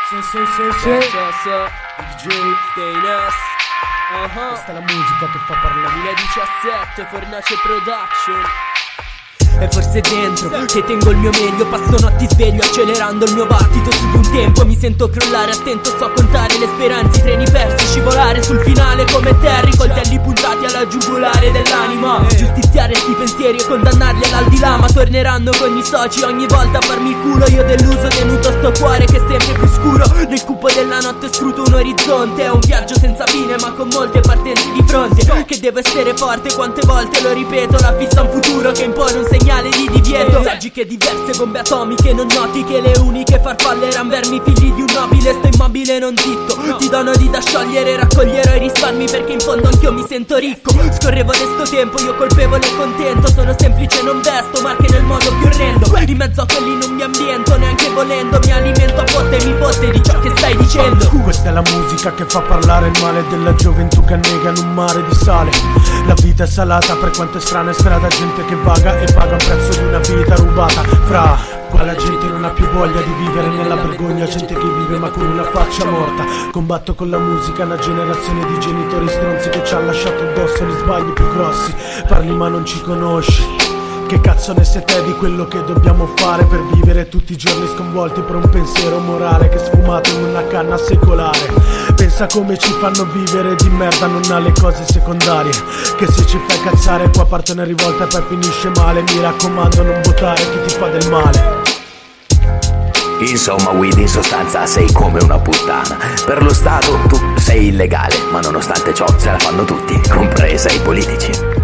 DJ Stainless. Questa è la musica che fa parlare. 2017 Fornace Production. E forse dentro che tengo il mio meglio. Passo notti sveglio accelerando il mio battito su di un tempo. Mi sento crollare, attento so contare le speranze. I treni persi, scivolare sul finale come Terry. Coltelli puntati alla giugulare dell'anima. Giustiziare sti pensieri e condannarli all'aldilà. Ma torneranno con i soci ogni volta a farmi il culo. Io deluso tenuto sto cuore che è sempre più scuro. Nel cupo della notte scruto un orizzonte. È un viaggio senza fine ma con molte partenze di fronte. Che devo essere forte, quante volte lo ripeto. La vista un futuro che impone un segnale di divieto. Saggi che diverse bombe atomiche. Non noti che le uniche farfalle eran vermi figli di un nobile. Sto immobile non zitto. Ti do nodi da sciogliere, raccoglierò i risparmi perché in fondo anch'io mi sento ricco. Scorrevo sto tempo, io colpevole e contento. Sono semplice, non vesto marche nel modo più orrendo. In mezzo a quelli non mi ambiento, neanche volendo. Mi alimento a botte e mi fotte di ciò che stai dicendo. Questa è la musica che fa parlare il male della gioventù che annega in un mare di sale. La vita è salata per quanto è strana e strada. Gente che vaga e paga un prezzo di una vita rubata. Fra qua la gente non ha più voglia di vivere nella vergogna. Gente che vive ma con una faccia morta. Combatto con la musica una generazione di genitori stronzi che ci ha lasciato addosso gli sbagli più grossi. Parli ma non ci conosci. Che cazzo ne sei te di quello che dobbiamo fare per vivere tutti i giorni sconvolti per un pensiero morale che è sfumato in una canna secolare. Pensa come ci fanno vivere di merda, non ha le cose secondarie. Che se ci fai cazzare qua parte una rivolta e poi finisce male. Mi raccomando non votare chi ti fa del male. Insomma, weed in sostanza sei come una puttana. Per lo Stato tu sei illegale, ma nonostante ciò se la fanno tutti, compresa i politici.